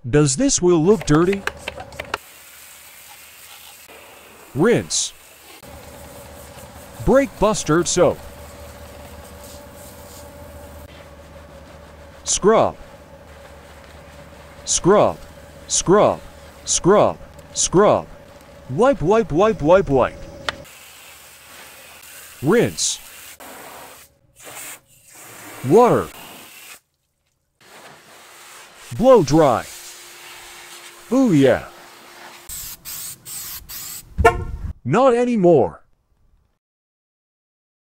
Does this wheel look dirty? Rinse. Brake Buster soap. Scrub. Scrub. Scrub. Scrub. Scrub. Wipe, wipe, wipe, wipe, wipe. Rinse. Water. Blow dry. Ooh yeah. Not anymore.